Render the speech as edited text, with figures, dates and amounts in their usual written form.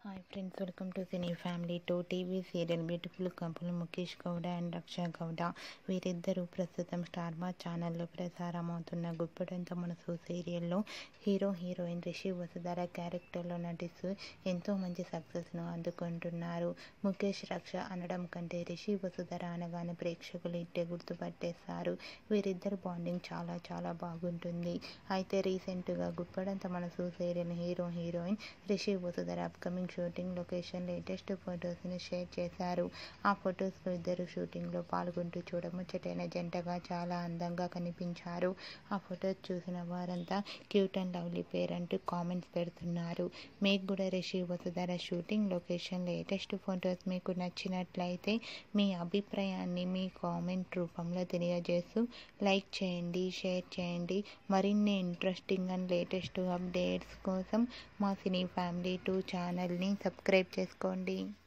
Hi friends, welcome to cine family. TV serial beautiful couple Mukesh Gowda and Raksha Gowda వీరిద్దరూ ప్రస్తుతం star మా ఛానల్లో ప్రసారం అవుతున్న గుప్పడంత మనసు సీరియల్లో హీరోయిన్ రిషి వసుధర క్యారెక్టర్లో నటిస్తూ ఎంతో మంచి సక్సెస్ను అందుకుంటున్నారు. ముఖేష్ రక్ష అనడం కంటే రిషి వసుధర అనగానే ప్రేక్షకులు ఇట్టే గుర్తుపట్టేస్తారు. వీరిద్దరు బాండింగ్ చాలా బాగుంటుంది. అయితే రీసెంట్గా Guppedantha Manasu serial heroine Rishi Vasudhara upcoming shooting location latest ఫొటోస్ని షేర్ చేశారు. ఆ ఫొటోస్లో ఇద్దరు షూటింగ్లో పాల్గొంటూ చూడముచ్చటైన జంటగా చాలా అందంగా కనిపించారు. ఆ ఫొటోస్ చూసిన వారంతా క్యూట్ అండ్ లవ్లీ పేర్ అంటూ కామెంట్స్ పెడుతున్నారు. మీకు కూడా Rishi Vasudhara shooting location latest photos మీకు నచ్చినట్లయితే మీ అభిప్రాయాన్ని మీ కామెంట్ రూపంలో తెలియజేస్తూ లైక్ చేయండి, షేర్ చేయండి. మరిన్ని ఇంట్రెస్టింగ్ అండ్ లేటెస్ట్ అప్డేట్స్ కోసం మా సినీ ఫ్యామిలీ 2 ఛానల్ని సబ్స్క్రైబ్ చేసుకోండి.